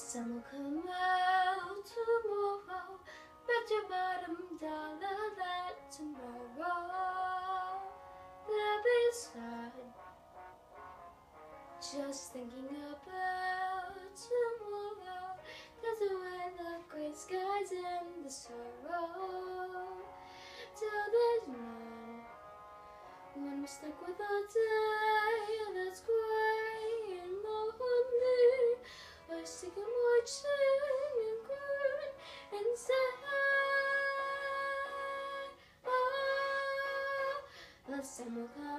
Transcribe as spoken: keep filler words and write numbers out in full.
sun will come out tomorrow, bet your bottom dollar that tomorrow there'll be sun. Just thinking about tomorrow, there's away the gray skies and the sorrow, till there's none. When I'm stuck with a day that's grey and lonely, I stick in my chin and grin inside. Oh, the sun will come